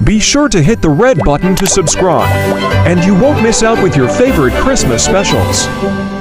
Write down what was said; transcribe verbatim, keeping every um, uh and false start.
Be sure to hit the red button to subscribe, and you won't miss out with your favorite Christmas specials.